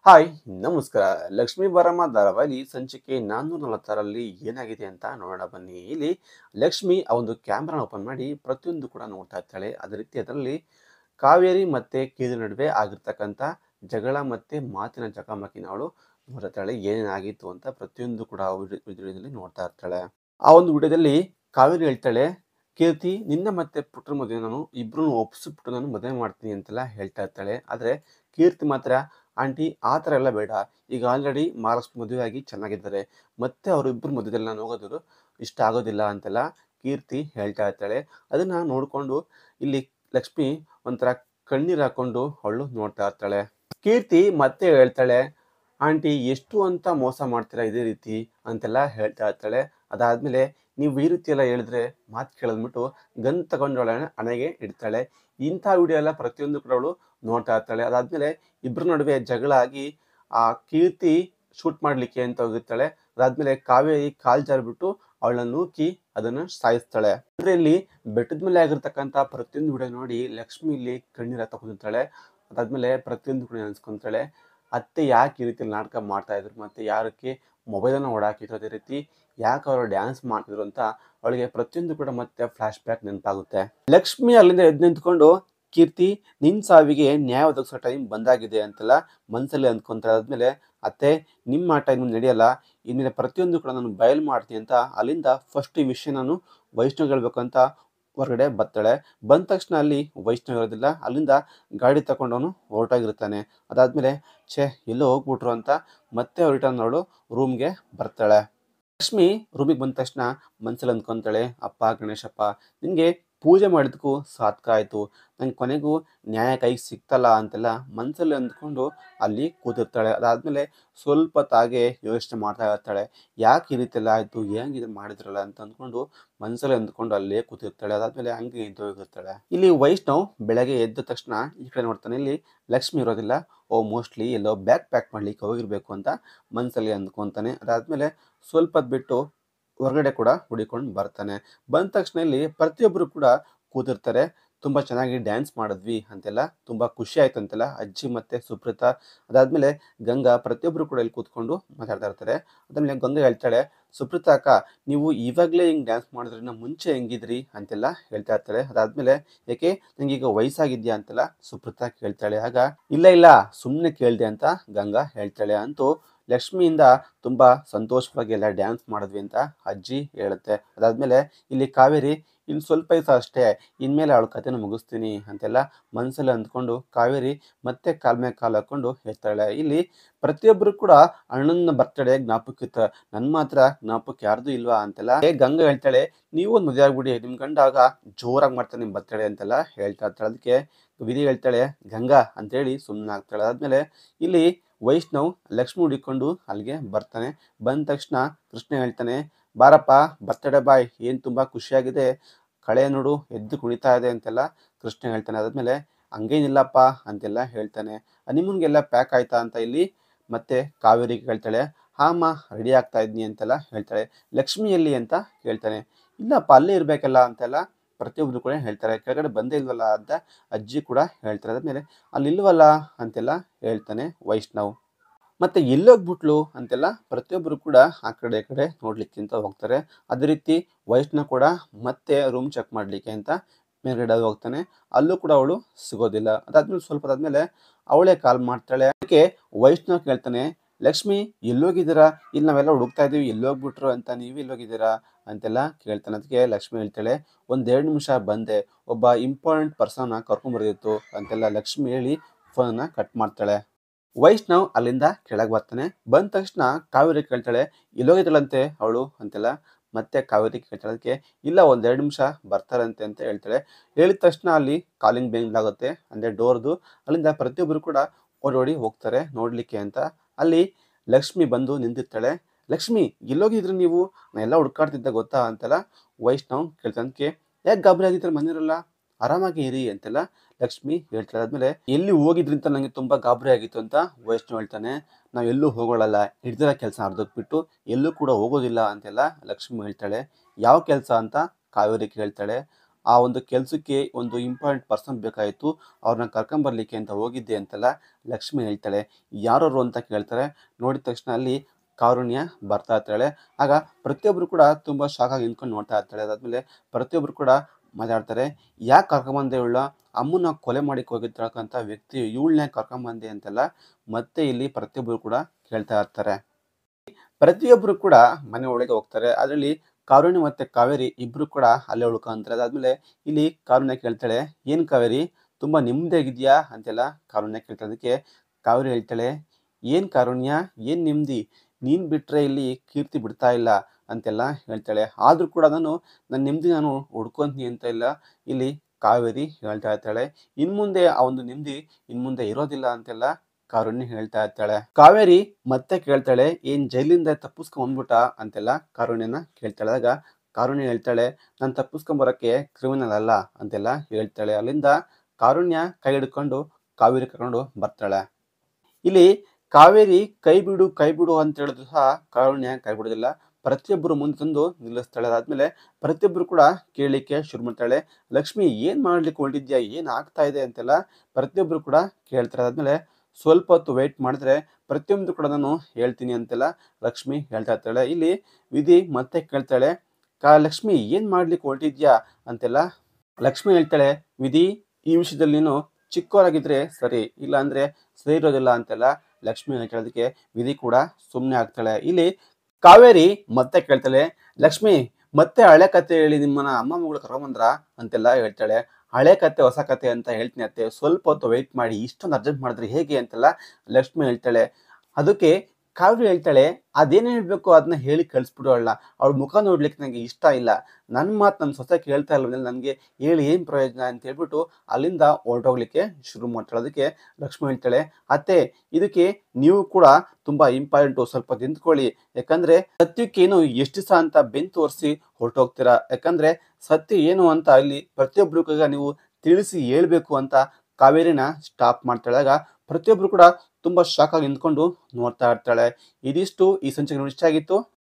Hi ನಮಸ್ಕಾರ. ಲಕ್ಷ್ಮೀ ಬಾರಮ್ಮ ಧಾರಾವಾಹಿ ಸಂಚಿಕೆ 440ರಲ್ಲಿ ಏನಾಗಿದೆ ಅಂತ ನೋಡೋಣ ಬನ್ನಿ. ಇಲ್ಲಿ ಲಕ್ಷ್ಮಿ ಆ ಒಂದು ಕ್ಯಾಮ್ರಾನ ಓಪನ್ ಮಾಡಿ ಪ್ರತಿಯೊಂದು ಕೂಡ ನೋಡ್ತಾ ಇರ್ತಾಳೆ. ಅದೇ ರೀತಿ ಅದರಲ್ಲಿ ಕಾವೇರಿ ಮತ್ತೆ ಕೇದು ನಡುವೆ ಆಗಿರ್ತಕ್ಕಂಥ ಜಗಳ ಮತ್ತೆ ಮಾತಿನ ಚಕಮಕಿನ ಅವಳು ನೋಡ್ತಾಳೆ. ಏನೇನಾಗಿತ್ತು ಅಂತ ಪ್ರತಿಯೊಂದು ಕೂಡ ವಿಡಿಯೋದಲ್ಲಿ ನೋಡ್ತಾ ಇರ್ತಾಳೆ. ಆ ಒಂದು ವಿಡಿಯೋದಲ್ಲಿ ಕಾವೇರಿ ಹೇಳ್ತಾಳೆ, ಕೀರ್ತಿ ನಿನ್ನ ಮತ್ತೆ ಪುಟ್ಟನ ಮದುವೆ ನಾನು ಇಬ್ರು ಒಪ್ಪಿಸ್ಬಿಟ್ಟು ನಾನು ಮದುವೆ ಮಾಡ್ತೀನಿ ಅಂತೆಲ್ಲ ಹೇಳ್ತಾ ಇರ್ತಾಳೆ. ಆದರೆ ಕೀರ್ತಿ ಮಾತ್ರ, ಆಂಟಿ ಆ ಥರ ಎಲ್ಲ ಬೇಡ, ಈಗ ಆಲ್ರೆಡಿ ಮಹಾಲಕ್ಷ್ಮಿ ಮದುವೆ ಆಗಿ ಚೆನ್ನಾಗಿದ್ದಾರೆ, ಮತ್ತೆ ಅವರಿಬ್ಬರು ಮಧ್ಯದಲ್ಲಿ ನಾನು ಹೋಗೋದು ಇಷ್ಟ ಆಗೋದಿಲ್ಲ ಅಂತೆಲ್ಲ ಕೀರ್ತಿ ಹೇಳ್ತಾ ಇರ್ತಾಳೆ. ಅದನ್ನು ನೋಡಿಕೊಂಡು ಇಲ್ಲಿ ಲಕ್ಷ್ಮಿ ಒಂಥರ ಕಣ್ಣೀರು ಹಾಕೊಂಡು ಅವಳು ನೋಡ್ತಾ ಇರ್ತಾಳೆ. ಕೀರ್ತಿ ಮತ್ತೆ ಹೇಳ್ತಾಳೆ, ಆಂಟಿ ಎಷ್ಟು ಅಂತ ಮೋಸ ಮಾಡ್ತೀರಾ ಇದೇ ರೀತಿ ಅಂತೆಲ್ಲ ಹೇಳ್ತಾ ಇರ್ತಾಳೆ. ಅದಾದಮೇಲೆ ನೀವು ಈ ರೀತಿ ಎಲ್ಲ ಹೇಳಿದ್ರೆ ಮಾತು ಕೇಳದ್ಬಿಟ್ಟು ಗನ್ ತಗೊಂಡು ಅವಳ ಹಣೆಗೆ ಇಡ್ತಾಳೆ. ಇಂಥ ವಿಡಿಯೋ ಎಲ್ಲ ಪ್ರತಿಯೊಂದು ಕೂಡ ಅವಳು ನೋಡ್ತಾ ಇರ್ತಾಳೆ. ಅದಾದಮೇಲೆ ಇಬ್ಬರ ನಡುವೆ ಜಗಳ ಆಗಿ ಆ ಕೀರ್ತಿ ಶೂಟ್ ಮಾಡಲಿಕ್ಕೆ ಅಂತ ಹೋಗಿರ್ತಾಳೆ. ಅದಾದಮೇಲೆ ಕಾವೇರಿ ಕಾಲ್ ಜಾರ್ಬಿಟ್ಟು ಅವಳನ್ನ ನೂಕಿ ಅದನ್ನು ಸಾಯಿಸ್ತಾಳೆ. ಅಂದರೆ ಇಲ್ಲಿ ಬೆಟ್ಟದ ಮೇಲೆ ಆಗಿರ್ತಕ್ಕಂಥ ಪ್ರತಿಯೊಂದು ವಿಡಿಯೋ ನೋಡಿ ಲಕ್ಷ್ಮಿ ಇಲ್ಲಿ ಕಣ್ಣೀರು ತಗೊಂಡಿರ್ತಾಳೆ. ಅದಾದಮೇಲೆ ಪ್ರತಿಯೊಂದು ಕೂಡ ನೆನೆಸ್ಕೊತಾಳೆ, ಅತ್ತೆ ಯಾಕೆ ಈ ರೀತಿ ನಾಟಕ ಮಾಡ್ತಾ ಇದ್ರು, ಮತ್ತು ಯಾರಕ್ಕೆ ಮೊಬೈಲನ್ನು ಓಡಾಕಿದ್ರು, ಅದೇ ರೀತಿ ಯಾಕೆ ಅವರು ಡ್ಯಾನ್ಸ್ ಮಾಡ್ತಿದ್ರು ಅಂತ ಅವಳಿಗೆ ಪ್ರತಿಯೊಂದು ಕೂಡ ಮತ್ತೆ ಫ್ಲಾಶ್ ಬ್ಯಾಕ್ ನೆನಪಾಗುತ್ತೆ. ಲಕ್ಷ್ಮಿ ಅಲ್ಲಿಂದ ಎದ್ದು ನಿಂತ್ಕೊಂಡು, ಕೀರ್ತಿ ನಿನ್ನ ಸಾವಿಗೆ ನ್ಯಾಯ ಒದಗಿಸೋ ಟೈಮ್ ಬಂದಾಗಿದೆ ಅಂತೆಲ್ಲ ಮನಸ್ಸಲ್ಲಿ ಅಂದ್ಕೊಂತಾರೆ. ಆದಮೇಲೆ ಅತ್ತೆ ನಿಮ್ಮ ಆಟ ಇನ್ನು ನಡೆಯಲ್ಲ, ಇನ್ಮೇಲೆ ಪ್ರತಿಯೊಂದು ಕೂಡ ನಾನು ಬಯಲು ಮಾಡ್ತೀನಿ ಅಂತ ಅಲ್ಲಿಂದ ಫಸ್ಟ್ ಈ ವಿಷಯ ನಾನು ವೈಷ್ಣವ್ ಹೇಳ್ಬೇಕು ಅಂತ ಹೊರಗಡೆ ಬರ್ತಾಳೆ. ಬಂದ ತಕ್ಷಣ ಅಲ್ಲಿ ವೈಷ್ಣವ್ ಇರೋದಿಲ್ಲ, ಅಲ್ಲಿಂದ ಗಾಡಿ ತಗೊಂಡವನು ಹೊರಟಾಗಿರ್ತಾನೆ. ಅದಾದಮೇಲೆ ಎಲ್ಲೋ ಹೋಗ್ಬಿಟ್ರು ಅಂತ ಮತ್ತೆ ರಿಟರ್ನ್ ಅವಳು ರೂಮ್ಗೆ ಬರ್ತಾಳೆ. ಲಕ್ಷ್ಮಿ ರೂಮಿಗೆ ಬಂದ ತಕ್ಷಣ ಮನಸ್ಸಲ್ಲಿ ಅಂದ್ಕೊತಾಳೆ, ಅಪ್ಪ ಗಣೇಶಪ್ಪ ನಿನಗೆ ಪೂಜೆ ಮಾಡಿದಕ್ಕೂ ಸಾರ್ಥಕ ಆಯಿತು, ನಂಗೆ ಕೊನೆಗೂ ನ್ಯಾಯ ಕೈಗೆ ಸಿಕ್ತಲ್ಲ ಅಂತೆಲ್ಲ ಮನಸ್ಸಲ್ಲಿ ಅಂದ್ಕೊಂಡು ಅಲ್ಲಿ ಕೂತಿರ್ತಾಳೆ. ಅದಾದಮೇಲೆ ಸ್ವಲ್ಪ ತಾಗೆ ಯೋಚನೆ ಮಾಡ್ತಾ ಇರ್ತಾಳೆ, ಯಾಕೆ ಈ ರೀತಿ ಎಲ್ಲ ಆಯಿತು, ಹೆಂಗೆ ಮಾಡಿದ್ರಲ್ಲ ಅಂತ ಅಂದ್ಕೊಂಡು ಮನಸ್ಸಲ್ಲಿ ಅಂದ್ಕೊಂಡು ಅಲ್ಲೇ ಕೂತಿರ್ತಾಳೆ. ಅದಾದಮೇಲೆ ಹಂಗೆ ಎದ್ದು ಹೋಗಿರ್ತಾಳೆ. ಇಲ್ಲಿ ವೈಷ್ಣವ್ ಬೆಳಗ್ಗೆ ಎದ್ದ ತಕ್ಷಣ ಈ ಕಡೆ ನೋಡ್ತಾನೆ, ಇಲ್ಲಿ ಲಕ್ಷ್ಮಿ ಇರೋದಿಲ್ಲ. ಮೋಸ್ಟ್ಲಿ ಎಲ್ಲೋ ಬ್ಯಾಗ್ ಪ್ಯಾಕ್ ಮಾಡಲಿಕ್ಕೆ ಹೋಗಿರಬೇಕು ಅಂತ ಮನಸ್ಸಲ್ಲಿ ಅಂದ್ಕೊತಾನೆ. ಅದಾದಮೇಲೆ ಸ್ವಲ್ಪ ಹೊತ್ತು ಬಿಟ್ಟು ಹೊರಗಡೆ ಕೂಡ ಹುಡಿಕೊಂಡು ಬರ್ತಾನೆ. ಬಂದ ತಕ್ಷಣ ಇಲ್ಲಿ ಪ್ರತಿಯೊಬ್ಬರು ಕೂಡ ಕೂತಿರ್ತಾರೆ. ತುಂಬ ಚೆನ್ನಾಗಿ ಡ್ಯಾನ್ಸ್ ಮಾಡಿದ್ವಿ ಅಂತೆಲ್ಲ ತುಂಬ ಖುಷಿ ಆಯ್ತು ಅಂತೆಲ್ಲ ಅಜ್ಜಿ ಮತ್ತು ಸುಪ್ರೀತಾ, ಅದಾದಮೇಲೆ ಗಂಗಾ ಪ್ರತಿಯೊಬ್ಬರು ಕೂಡ ಇಲ್ಲಿ ಕೂತ್ಕೊಂಡು ಮಾತಾಡ್ತಾ ಇರ್ತಾರೆ. ಅದಾದಮೇಲೆ ಗಂಗಾ ಹೇಳ್ತಾಳೆ, ಸುಪ್ರೀತಾ ಅಕ್ಕ ನೀವು ಇವಾಗಲೇ ಹಿಂಗೆ ಡ್ಯಾನ್ಸ್ ಮಾಡಿದ್ರಿಂದ ಮುಂಚೆ ಹೆಂಗಿದ್ರಿ ಅಂತೆಲ್ಲ ಹೇಳ್ತಾ ಇರ್ತಾಳೆ. ಅದಾದಮೇಲೆ ಯಾಕೆ ನನಗೀಗ ವಯಸ್ಸಾಗಿದ್ಯಾ ಅಂತೆಲ್ಲ ಸುಪ್ರೀತಾ ಕೇಳ್ತಾಳೆ. ಆಗ ಇಲ್ಲ ಸುಮ್ಮನೆ ಕೇಳಿದೆ ಅಂತ ಗಂಗಾ ಹೇಳ್ತಾಳೆ. ಅಂತೂ ಲಕ್ಷ್ಮಿಯಿಂದ ತುಂಬ ಸಂತೋಷವಾಗಿ ಎಲ್ಲ ಡ್ಯಾನ್ಸ್ ಮಾಡಿದ್ವಿ ಅಂತ ಅಜ್ಜಿ ಹೇಳುತ್ತೆ. ಅದಾದಮೇಲೆ ಇಲ್ಲಿ ಕಾವೇರಿ ಇನ್ನು ಸ್ವಲ್ಪ ದಿವಸ ಅಷ್ಟೇ, ಇನ್ಮೇಲೆ ಅವಳ ಕಥೆನ ಮುಗಿಸ್ತೀನಿ ಅಂತೆಲ್ಲ ಮನಸ್ಸಲ್ಲಿ ಅಂದ್ಕೊಂಡು ಕಾವೇರಿ ಮತ್ತೆ ಕಾಲ ಮೇಲೆ ಕಾಲು ಹಾಕ್ಕೊಂಡು ಇರ್ತಾಳೆ. ಇಲ್ಲಿ ಪ್ರತಿಯೊಬ್ಬರು ಕೂಡ ಅಣ್ಣನ ಬರ್ತಡೇ ಜ್ಞಾಪಕ ಇರ್ತಾರೆ, ನನ್ನ ಮಾತ್ರ ಜ್ಞಾಪಕ ಯಾರ್ದು ಇಲ್ವಾ ಅಂತೆಲ್ಲ ಗಂಗಾ ಹೇಳ್ತಾಳೆ. ನೀವು ಒಂದು ಮದುವೆ ಆಗ್ಬಿಡಿ, ನಿಮ್ಮ ಗಂಡ ಆಗ ಜೋರಾಗಿ ಮಾಡ್ತಾನೆ ನಿಮ್ಮ ಬರ್ತಡೇ ಅಂತೆಲ್ಲ ಹೇಳ್ತಾ ಇರ್ತಾಳೆ. ಅದಕ್ಕೆ ವಿಧಿ ಹೇಳ್ತಾಳೆ ಗಂಗಾ ಅಂತೇಳಿ ಸುಮ್ಮನೆ ಆಗ್ತಾಳೆ. ಆದಮೇಲೆ ಇಲ್ಲಿ ವೈಷ್ಣವ್ ಲಕ್ಷ್ಮಿ ಹುಡಿಕೊಂಡು ಅಲ್ಲಿಗೆ ಬರ್ತಾನೆ. ಬಂದ ತಕ್ಷಣ ಕೃಷ್ಣ ಹೇಳ್ತಾನೆ, ಬಾರಪ್ಪ ಬರ್ತಡೇ ಬಾಯ್, ಏನು ತುಂಬ ಖುಷಿಯಾಗಿದೆ, ಕಳೆ ನೋಡು ಎದ್ದು ಕುಣಿತಾ ಇದೆ ಅಂತೆಲ್ಲ ಕೃಷ್ಣ ಹೇಳ್ತಾನೆ. ಅದಾದಮೇಲೆ ಹಂಗೇನಿಲ್ಲಪ್ಪ ಅಂತೆಲ್ಲ ಹೇಳ್ತಾನೆ. ನಿಮ್ಮನ್ಗೆಲ್ಲ ಪ್ಯಾಕ್ ಆಯ್ತಾ ಅಂತ ಇಲ್ಲಿ ಮತ್ತೆ ಕಾವೇರಿಗೆ ಹೇಳ್ತಾಳೆ. ಹಾಂ ರೆಡಿ ಆಗ್ತಾ ಇದ್ನಿ ಅಂತೆಲ್ಲ ಹೇಳ್ತಾಳೆ. ಲಕ್ಷ್ಮಿ ಎಲ್ಲಿ ಅಂತ ಹೇಳ್ತಾನೆ. ಇಲ್ಲಪ್ಪ ಅಲ್ಲೇ ಇರಬೇಕಲ್ಲ ಅಂತೆಲ್ಲ ಪ್ರತಿಯೊಬ್ಬರು ಕೂಡ ಹೇಳ್ತಾರೆ. ಕೆಳಗಡೆ ಬಂದೇ ಇಲ್ವಲ್ಲ ಅಂತ ಅಜ್ಜಿ ಕೂಡ ಹೇಳ್ತಾರೆ. ಅದಾದಮೇಲೆ ಅಲ್ಲಿ ಇಲ್ವಲ್ಲ ಅಂತೆಲ್ಲ ಹೇಳ್ತಾನೆ ವೈಷ್ಣವ್. ಮತ್ತು ಎಲ್ಲೋಗ್ಬಿಟ್ಲು ಅಂತೆಲ್ಲ ಪ್ರತಿಯೊಬ್ಬರು ಕೂಡ ಆ ಕಡೆ ಈ ಕಡೆ ನೋಡ್ಲಿಕ್ಕೆ ಅಂತ ಹೋಗ್ತಾರೆ. ಅದೇ ರೀತಿ ವೈಷ್ಣವ್ ಕೂಡ ಮತ್ತೆ ರೂಮ್ ಚೆಕ್ ಮಾಡಲಿಕ್ಕೆ ಅಂತ ಮೇಲ್ಗಡೆ ಹೋಗ್ತಾನೆ. ಅಲ್ಲೂ ಕೂಡ ಅವಳು ಸಿಗೋದಿಲ್ಲ. ಅದಾದ್ಮೇಲೆ ಸ್ವಲ್ಪ ಅದಾದ್ಮೇಲೆ ಅವಳೇ ಕಾಲ್ ಮಾಡ್ತಾಳೆ. ಅದಕ್ಕೆ ವೈಷ್ಣವ್ ಕೇಳ್ತಾನೆ, ಲಕ್ಷ್ಮಿ ಎಲ್ಲೋಗಿದ್ದೀರಾ, ಇಲ್ಲಿ ನಾವೆಲ್ಲ ಹುಡುಕ್ತಾ ಇದ್ದೀವಿ, ಎಲ್ಲೋಗ್ಬಿಟ್ರು ಅಂತ, ನೀವು ಎಲ್ಲೋಗಿದ್ದೀರಾ ಅಂತೆಲ್ಲ ಕೇಳ್ತಾನೆ. ಅದಕ್ಕೆ ಲಕ್ಷ್ಮಿ ಹೇಳ್ತಾಳೆ, ಒಂದೆರಡು ನಿಮಿಷ ಬಂದೆ, ಒಬ್ಬ ಇಂಪಾರ್ಟೆಂಟ್ ಪರ್ಸನ್ನ ಕರ್ಕೊಂಬರ್ದಿತ್ತು ಅಂತೆಲ್ಲ ಲಕ್ಷ್ಮಿ ಹೇಳಿ ಫೋನನ್ನು ಕಟ್ ಮಾಡ್ತಾಳೆ. ವೈಷ್ಣವ್ ಅಲ್ಲಿಂದ ಕೆಳಗೆ ಬರ್ತಾನೆ. ಬಂದ ತಕ್ಷಣ ಕಾವೇರಿ ಕೇಳ್ತಾಳೆ, ಎಲ್ಲೋಗಿದ್ದಾಳಂತೆ ಅವಳು ಅಂತೆಲ್ಲ ಮತ್ತೆ ಕಾವೇರಿ ಕೇಳ್ತಾಳೆ. ಅದಕ್ಕೆ ಇಲ್ಲ ಒಂದೆರಡು ನಿಮಿಷ ಬರ್ತಾರಂತೆ ಅಂತ ಹೇಳ್ತಾಳೆ. ಹೇಳಿದ ತಕ್ಷಣ ಅಲ್ಲಿ ಕಾಲಿಂಗ್ ಬೆಲ್ ಆಗುತ್ತೆ, ಅಂದರೆ ಡೋರ್ದು. ಅಲ್ಲಿಂದ ಪ್ರತಿಯೊಬ್ಬರು ಕೂಡ ಓಡೋಡಿ ಹೋಗ್ತಾರೆ ನೋಡಲಿಕ್ಕೆ ಅಂತ. ಅಲ್ಲಿ ಲಕ್ಷ್ಮಿ ಬಂದು ನಿಂತಿರ್ತಾಳೆ. ಲಕ್ಷ್ಮಿ ಎಲ್ಲೋಗಿದ್ರು ನೀವು, ನಾ ಎಲ್ಲ ಹುಡ್ಕಾಡ್ತಿದ್ದೆ ಗೊತ್ತಾ ಅಂತೆಲ್ಲ ವೈಷ್ಣವ್ ಕೇಳ್ತಾನೆ. ಅದಕ್ಕೆ ಯಾಕೆ ಗಾಬರಿ ಆಗಿದ್ರೆ ಮನೆಯವರೆಲ್ಲ ಆರಾಮಾಗಿ ಇರಿ ಅಂತೆಲ್ಲ ಲಕ್ಷ್ಮಿ ಹೇಳ್ತಾಳೆ. ಆದಮೇಲೆ ಎಲ್ಲಿ ಹೋಗಿದ್ರಿ ಅಂತ ನನಗೆ ತುಂಬ ಗಾಬರಿ ಆಗಿತ್ತು ಅಂತ ವೈಷ್ಣವ್ ಹೇಳ್ತಾನೆ. ನಾವು ಎಲ್ಲೂ ಹೋಗೋಳಲ್ಲ, ಹಿಡ್ದಿರೋ ಕೆಲಸ ಅರ್ಧಕ್ಕೆ ಬಿಟ್ಟು ಎಲ್ಲೂ ಕೂಡ ಹೋಗೋದಿಲ್ಲ ಅಂತೆಲ್ಲ ಲಕ್ಷ್ಮಿ ಹೇಳ್ತಾಳೆ. ಯಾವ ಕೆಲಸ ಅಂತ ಕಾವೇರಿ ಕೇಳ್ತಾಳೆ. ಆ ಒಂದು ಕೆಲಸಕ್ಕೆ ಒಂದು ಇಂಪಾರ್ಟೆಂಟ್ ಪರ್ಸನ್ ಬೇಕಾಯಿತು, ಅವ್ರನ್ನ ಕರ್ಕೊಂಬರ್ಲಿಕ್ಕೆ ಅಂತ ಹೋಗಿದ್ದೆ ಅಂತೆಲ್ಲ ಲಕ್ಷ್ಮಿ ಹೇಳ್ತಾಳೆ. ಯಾರವರು ಅಂತ ಕೇಳ್ತಾರೆ. ನೋಡಿದ ತಕ್ಷಣ ಅಲ್ಲಿ ಕಾರುಣ್ಯ ಬರ್ತಾ ಇರ್ತಾಳೆ. ಆಗ ಪ್ರತಿಯೊಬ್ಬರು ಕೂಡ ತುಂಬ ಶಾಕಾಗಿ ನಿಂತ್ಕೊಂಡು ನೋಡ್ತಾ ಇರ್ತಾಳೆ. ಅದಾದ್ಮೇಲೆ ಪ್ರತಿಯೊಬ್ಬರು ಕೂಡ ಮಾತಾಡ್ತಾರೆ. ಯಾಕೆ ಕರ್ಕೊಂಬಂದೆ ಇವಳ, ಅಮ್ಮನ ಕೊಲೆ ಮಾಡಿಕ್ಕೆ ಹೋಗಿರ್ತಕ್ಕಂಥ ವ್ಯಕ್ತಿ ಇವಳನ್ನೇ ಕರ್ಕೊಂಬಂದೆ ಅಂತೆಲ್ಲ ಮತ್ತೆ ಇಲ್ಲಿ ಪ್ರತಿಯೊಬ್ಬರು ಕೂಡ ಕೇಳ್ತಾ ಇರ್ತಾರೆ. ಪ್ರತಿಯೊಬ್ಬರು ಕೂಡ ಮನೆ ಒಳಗೆ ಹೋಗ್ತಾರೆ. ಅದರಲ್ಲಿ ಕಾರುಣ್ಯ ಮತ್ತೆ ಕಾವೇರಿ ಇಬ್ರು ಕೂಡ ಅಲ್ಲೇ ಉಳ್ಕೊಂತಾರೆ. ಅದಾದ್ಮೇಲೆ ಇಲ್ಲಿ ಕಾರುಣ್ಯ ಕೇಳ್ತಾಳೆ, ಏನ್ ಕಾವೇರಿ ತುಂಬಾ ನೆಮ್ಮದಿಯಾಗಿದ್ಯಾ ಅಂತೆಲ್ಲ ಕಾರುಣ್ಯ ಕೇಳ್ತಾಳೆ. ಅದಕ್ಕೆ ಕಾವೇರಿ ಹೇಳ್ತಾಳೆ, ಏನ್ ಕಾರುಣ್ಯ, ಏನ್ ನೆಮ್ಮದಿ, ನೀನ್ ಬಿಟ್ರೆ ಇಲ್ಲಿ ಕೀರ್ತಿ ಬಿಡ್ತಾ ಇಲ್ಲ ಅಂತೆಲ್ಲ ಹೇಳ್ತಾಳೆ. ಆದ್ರೂ ಕೂಡ ನನ್ನ ನೆಮ್ಮದಿ ನಾನು ಹುಡ್ಕೊಂತೀನಿ ಅಂತ ಇಲ್ಲ ಇಲ್ಲಿ ಕಾವೇರಿ ಹೇಳ್ತಾ ಇರ್ತಾಳೆ. ಇನ್ಮುಂದೆ ಆ ಒಂದು ನೆಮ್ಮದಿ ಇನ್ಮುಂದೆ ಇರೋದಿಲ್ಲ ಅಂತೆಲ್ಲ ಕಾರುಣ್ಯ ಹೇಳ್ತಾ ಇರ್ತಾಳೆ. ಕಾವೇರಿ ಮತ್ತೆ ಕೇಳ್ತಾಳೆ, ಏನ್ ಜೈಲಿಂದ ತಪ್ಪಿಸ್ಕೊಂಡ್ ಬಂದ್ಬಿಟ್ಟ ಅಂತೆಲ್ಲ ಕಾರುಣ್ಯನ ಕೇಳ್ತಾಳೆ. ಆಗ ಕಾರುಣ್ಯ ಹೇಳ್ತಾಳೆ, ನಾನು ತಪ್ಪಿಸ್ಕೊಂಬರಕ್ಕೆ ಕ್ರಿಮಿನಲ್ ಅಲ್ಲ ಅಂತೆಲ್ಲ ಹೇಳ್ತಾಳೆ. ಅಲ್ಲಿಂದ ಕಾರುಣ್ಯ ಕೈ ಹಿಡ್ಕೊಂಡು ಕಾವೇರಿ ಕರ್ಕೊಂಡು ಬರ್ತಾಳೆ. ಇಲ್ಲಿ ಕಾವೇರಿ ಕೈ ಬಿಡು ಅಂತ ಹೇಳಿದ್ರು ಸಹ ಕಾರುಣ್ಯ ಕೈ ಬಿಡೋದಿಲ್ಲ. ಪ್ರತಿಯೊಬ್ಬರು ಮುಂದೆ ತಂದು ನಿಲ್ಲಿಸ್ತಾಳೆ. ಅದಾದ್ಮೇಲೆ ಪ್ರತಿಯೊಬ್ಬರು ಕೂಡ ಕೇಳಲಿಕ್ಕೆ ಶುರು ಮಾಡ್ತಾಳೆ. ಲಕ್ಷ್ಮಿ ಏನ್ ಮಾಡ್ಲಿಕ್ಕೆ ಹೊರಟಿದ್ಯಾ, ಏನ್ ಆಗ್ತಾ ಇದೆ ಅಂತೆಲ್ಲ ಪ್ರತಿಯೊಬ್ಬರು ಕೂಡ ಕೇಳ್ತಾರೆ. ಅದಾದ್ಮೇಲೆ ಸ್ವಲ್ಪ ಹೊತ್ತು ವೇಟ್ ಮಾಡಿದ್ರೆ ಪ್ರತಿಯೊಂದು ಕೂಡ ನಾನು ಹೇಳ್ತೀನಿ ಅಂತೆಲ್ಲ ಲಕ್ಷ್ಮಿ ಹೇಳ್ತಾ ಇರ್ತಾಳೆ. ಇಲ್ಲಿ ವಿಧಿ ಮತ್ತೆ ಕೇಳ್ತಾಳೆ, ಲಕ್ಷ್ಮಿ ಏನ್ ಮಾಡ್ಲಿಕ್ಕೆ ಹೊರಟಿದ್ಯಾ ಅಂತೆಲ್ಲ ಲಕ್ಷ್ಮಿ ಹೇಳ್ತಾಳೆ, ವಿಧಿ ಈ ವಿಷಯದಲ್ಲಿ ನೀನು ಚಿಕ್ಕವರಾಗಿದ್ರೆ ಸರಿ, ಇಲ್ಲ ಅಂದ್ರೆ ಸರಿ ಇರೋದಿಲ್ಲ ಅಂತೆಲ್ಲ ಲಕ್ಷ್ಮಿ ಕೇಳೋದಕ್ಕೆ ವಿಧಿ ಕೂಡ ಸುಮ್ಮನೆ ಆಗ್ತಾಳೆ. ಇಲ್ಲಿ ಕಾವೇರಿ ಮತ್ತೆ ಕೇಳ್ತಾಳೆ, ಲಕ್ಷ್ಮಿ ಮತ್ತೆ ಹಳೆ ಕತೆ ಹೇಳಿ ನಿಮ್ಮನ್ನ ಅಮ್ಮ ಮಗಳು ಕರ್ಕೊಂಬಂದ್ರ ಅಂತೆಲ್ಲ ಹೇಳ್ತಾಳೆ. ಹಳೆ ಕತೆ ಹೊಸ ಕತೆ ಅಂತ ಹೇಳ್ತೀನಿ ಅತ್ತೆ, ಸ್ವಲ್ಪ ಹೊತ್ತು ವೆಯ್ಟ್ ಮಾಡಿ, ಇಷ್ಟೊಂದು ಅರ್ಜೆಂಟ್ ಮಾಡಿದ್ರೆ ಹೇಗೆ ಅಂತೆಲ್ಲ ಲಕ್ಷ್ಮಿ ಹೇಳ್ತಾಳೆ. ಅದಕ್ಕೆ ಕಾವೇರಿ ಹೇಳ್ತಾಳೆ, ಅದೇನು ಹೇಳ್ಬೇಕು ಅದನ್ನ ಹೇಳಿ ಕಳಿಸ್ಬಿಡು ಅವಳ ಮುಖ ನೋಡ್ಲಿಕ್ಕೆ ನನಗೆ ಇಷ್ಟ ಇಲ್ಲ, ನನ್ನ ಮಾತು ನನ್ನ ಸೊಸೆ ಕೇಳ್ತಾ ಇಲ್ಲ, ನನಗೆ ಹೇಳಿ ಏನು ಪ್ರಯೋಜನ ಅಂತ ಹೇಳ್ಬಿಟ್ಟು ಅಲ್ಲಿಂದ ಹೊರಟೋಗ್ಲಿಕ್ಕೆ ಶುರು ಮಾಡ್ತಾಳೆ. ಅದಕ್ಕೆ ಲಕ್ಷ್ಮಿ ಹೇಳ್ತಾಳೆ, ಅತ್ತೆ ಇದಕ್ಕೆ ನೀವು ಕೂಡ ತುಂಬಾ ಇಂಪಾರ್ಟೆಂಟು, ಸ್ವಲ್ಪ ನಿಂತ್ಕೊಳ್ಳಿ, ಯಾಕಂದ್ರೆ ಸತ್ಯಕ್ಕೇನು ಎಷ್ಟು ದಿವಸ ಅಂತ ಬೆನ್ನು ತೋರಿಸಿ ಹೊರಟೋಗ್ತೀರಾ, ಯಾಕಂದ್ರೆ ಸತ್ಯ ಏನು ಅಂತ ಇಲ್ಲಿ ಪ್ರತಿಯೊಬ್ಬರಿಗೂ ನೀವು ತಿಳಿಸಿ ಹೇಳ್ಬೇಕು ಅಂತ ಕಾವೇರಿನ ಸ್ಟಾಪ್ ಮಾಡ್ತಾಳೆ. ಆಗ ಪ್ರತಿಯೊಬ್ಬರು ಕೂಡ ತುಂಬಾ ಶಾಕ್ ಆಗಿ ನಿಂತ್ಕೊಂಡು ನೋಡ್ತಾ ಇರ್ತಾಳೆ. ಇದಿಷ್ಟು ಈ ಸಂಚಿಕೆ ಇಷ್ಟ ಆಗಿತ್ತು.